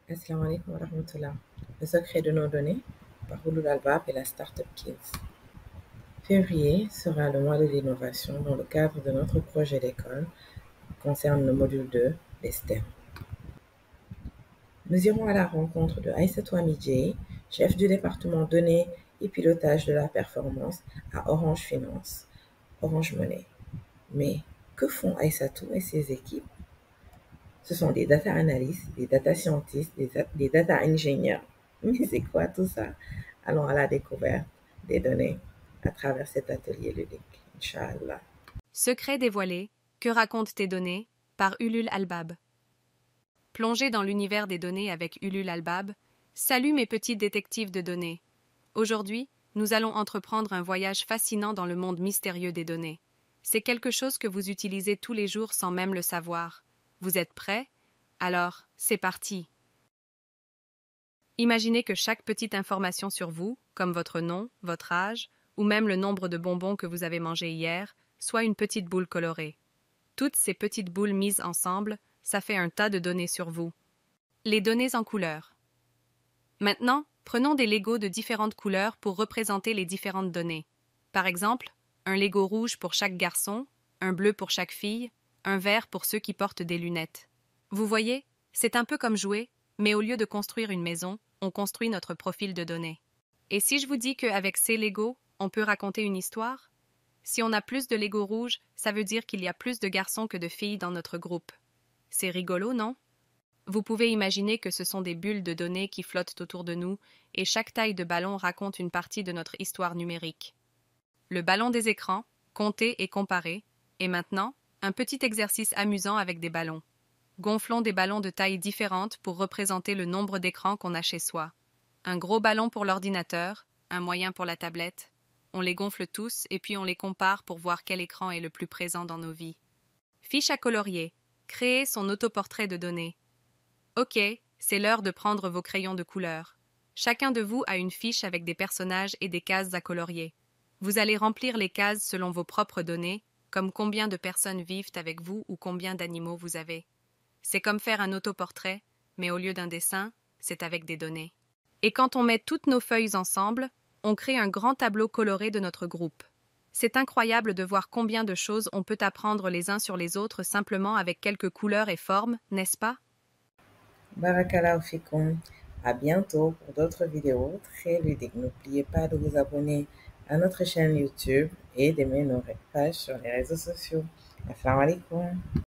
Assalamu alaikum wa rahmatullah. Le secret de nos données par Ulul Albab et la Startup Kids. Février sera le mois de l'innovation dans le cadre de notre projet d'école qui concerne le module 2 des STEM. Nous irons à la rencontre de Aïssatou Amidjei, chef du département données et pilotage de la performance à Orange Finance, Orange Money. Mais que font Aïssatou et ses équipes? Ce sont des data analysts, des data scientists, des data ingénieurs. Mais c'est quoi tout ça? Allons à la découverte des données à travers cet atelier ludique, Inch'Allah. Secret dévoilé, que racontent tes données, par Ulul Albab. Plongez dans l'univers des données avec Ulul Albab. Salut mes petits détectives de données. Aujourd'hui, nous allons entreprendre un voyage fascinant dans le monde mystérieux des données. C'est quelque chose que vous utilisez tous les jours sans même le savoir. Vous êtes prêts? Alors, c'est parti. Imaginez que chaque petite information sur vous, comme votre nom, votre âge, ou même le nombre de bonbons que vous avez mangés hier, soit une petite boule colorée. Toutes ces petites boules mises ensemble, ça fait un tas de données sur vous. Les données en couleurs. Maintenant, prenons des Legos de différentes couleurs pour représenter les différentes données. Par exemple, un Lego rouge pour chaque garçon, un bleu pour chaque fille, un vert pour ceux qui portent des lunettes. Vous voyez, c'est un peu comme jouer, mais au lieu de construire une maison, on construit notre profil de données. Et si je vous dis qu'avec ces Legos, on peut raconter une histoire? Si on a plus de Lego rouges, ça veut dire qu'il y a plus de garçons que de filles dans notre groupe. C'est rigolo, non? Vous pouvez imaginer que ce sont des bulles de données qui flottent autour de nous, et chaque taille de ballon raconte une partie de notre histoire numérique. Le ballon des écrans, compter et comparer, et maintenant, un petit exercice amusant avec des ballons. Gonflons des ballons de tailles différentes pour représenter le nombre d'écrans qu'on a chez soi. Un gros ballon pour l'ordinateur, un moyen pour la tablette. On les gonfle tous et puis on les compare pour voir quel écran est le plus présent dans nos vies. Fiche à colorier. Créer son autoportrait de données. Ok, c'est l'heure de prendre vos crayons de couleur. Chacun de vous a une fiche avec des personnages et des cases à colorier. Vous allez remplir les cases selon vos propres données, comme combien de personnes vivent avec vous ou combien d'animaux vous avez. C'est comme faire un autoportrait, mais au lieu d'un dessin, c'est avec des données. Et quand on met toutes nos feuilles ensemble, on crée un grand tableau coloré de notre groupe. C'est incroyable de voir combien de choses on peut apprendre les uns sur les autres simplement avec quelques couleurs et formes, n'est-ce pas? Barakallahu fikoum. À bientôt pour d'autres vidéos très ludiques. N'oubliez pas de vous abonner à notre chaîne YouTube et d'aimer nos pages sur les réseaux sociaux. Assalamu alaikum.